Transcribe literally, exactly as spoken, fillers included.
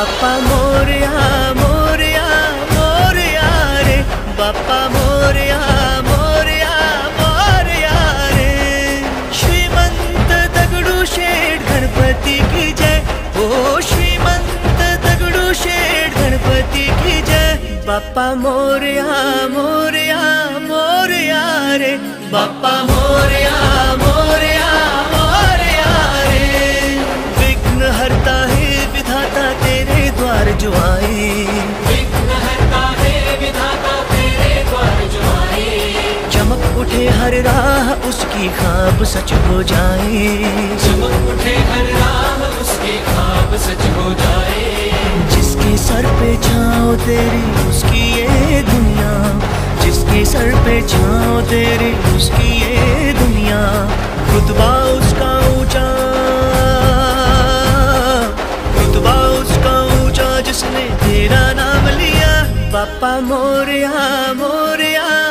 बाप्पा मोरया मोरया मोरया रे, बाप्पा मोरया मोरया मोरया रे। श्रीमंत दगडूशेठ गणपती की जय, ओ श्रीमंत दगडूशेठ गणपती की जय। बाप्पा मोरया मोरया मोरया रे, बाप्पा मोरया मोरया मोरया रे। विघ्न हरता है विधाता तेरे द्वार जो आए, विघ्न हरता है विधाता तेरे द्वार जो आए। चमक उठे हर राह उसकी ख्वाब सच हो जाए, चमक उठे हर राह उसकी ख्वाब सच हो जाए। जिसके सर पे छाँव तेरी उसकी ये दुनिया, जिसके सर पे छाँव तेरी उसकी ये दुनिया। रुतबा उसका ऊंचा, रुतबा उसका ऊंचा जिसने तेरा नाम लिया। बाप्पा मोरया मोरया